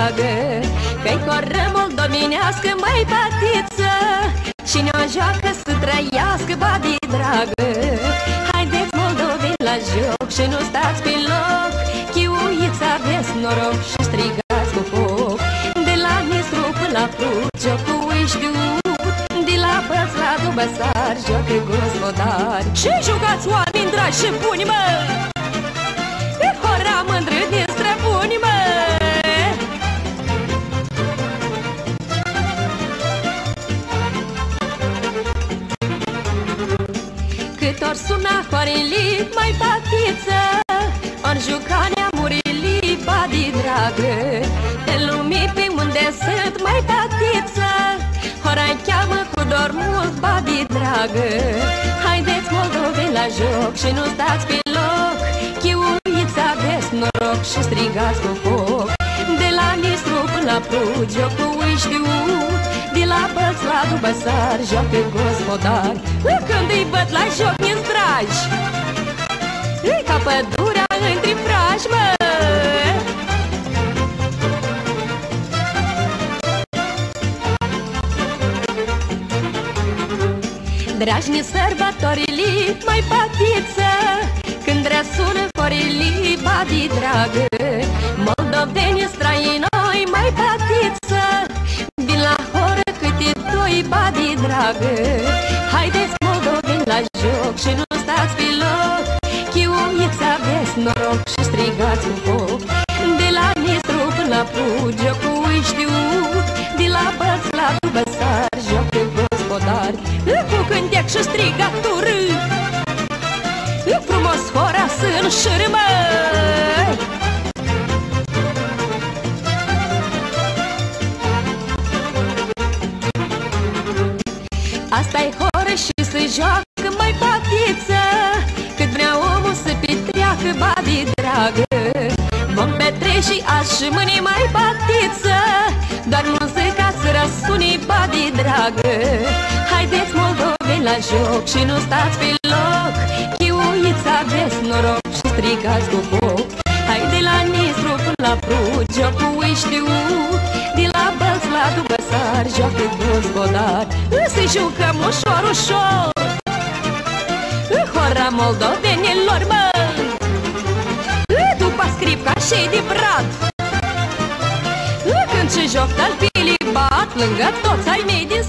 dragă, că-i coră moldovenească, mai fatiță, și ne-o joacă să trăiască, badi dragă. Haideți moldoveni la joc și nu stați pe loc, chiuiți, aveți noroc și strigați cu foc. De la Nistru până la Prut, jocul e știut, de la Bălți la Dubăsar, joacă gospodari. Și jucați, oameni dragi și buni, mă! E hora mândră din străbuni, mă! Cât ori suna horilii, mai fatiță, ori juca neamurilii, badi dragă. De lumii pe unde sunt, mai fatiță, ora-i cheamă cu dor mult, badi dragă. Haideți moldoveni la joc și nu stați pe loc, chiuiți, aveți noroc și strigați cu foc. De la Nistru până la Prut, jocul e știut, de la Bălți la Dubăsar, joacă gospodari. Când îi văd la joc mi-s dragi, e ca pădurea între frași, mă! Dragi-ne sărbătorilii, mai fatiță, când răsună horilii, badi dragă. Moldoveni străinoi, mai fatiță, vin la horă câte doi, badi dragă. Haideți moldoveni la joc și nu stați pe loc, chiuiți, aveți noroc și strigați cu foc. De la Nistru până la Prut, jocul e știut, de la Bălți la Dubăsar, joacă gospodari. Cu cântec și strigaturi, frumos hora să înșâră, măi! Asta-i horă și se joacă, mai fatiță, cât vrea omul să petreacă, badi dragă. Vom petrece și azi și mâine, mai fatiță, doar muzica să răsune, badi dragă. Haideți moldoveni la joc și nu stați pe loc, chiuiți, aveți noroc și strigați cu foc. Hai de la Nistru până la Prut, jocul e știut, de la Bălți la Dubăsar, joacă gospodari. Să jucăm ușor, ușor, hora moldovenilor, mă! După scripca și de brad, când și joc talpilii bat, lângă toți ai mei din